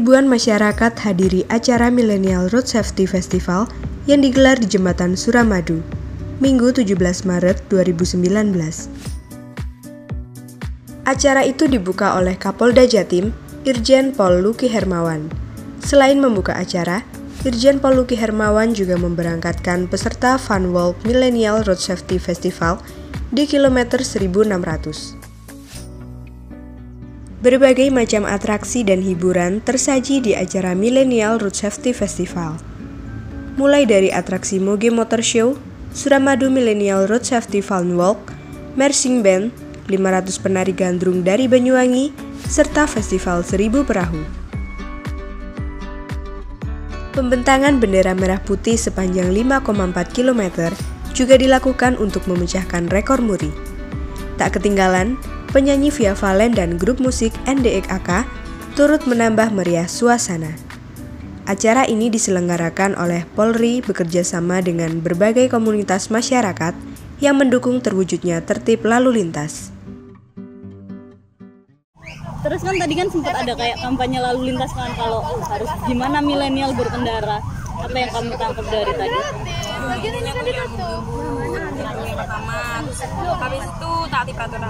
Ribuan masyarakat hadiri acara Millennial Road Safety Festival yang digelar di Jembatan Suramadu, Minggu 17 Maret 2019. Acara itu dibuka oleh Kapolda Jatim, Irjen Pol Luki Hermawan. Selain membuka acara, Irjen Pol Luki Hermawan juga memberangkatkan peserta Fun Walk Millennial Road Safety Festival di kilometer 1600. Berbagai macam atraksi dan hiburan tersaji di acara Millennial Road Safety Festival. Mulai dari atraksi Moge Motor Show, Suramadu Millennial Road Safety Fun Walk, Marching Band, 500 penari gandrung dari Banyuwangi, serta Festival 1000 Perahu. Pembentangan bendera merah putih sepanjang 5,4 km juga dilakukan untuk memecahkan rekor muri. Tak ketinggalan, penyanyi Via Valen dan grup musik NDXAK turut menambah meriah suasana. Acara ini diselenggarakan oleh Polri bekerjasama dengan berbagai komunitas masyarakat yang mendukung terwujudnya tertib lalu lintas. Terus kan tadi kan sempat ada kayak kampanye lalu lintas kan, kalau harus gimana milenial berkendara. Apa yang kamu tangkap dari tadi? Intinya punya yang pertama, habis itu taati peraturan.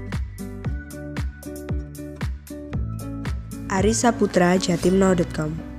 Arisa Putra, jatimnow.com.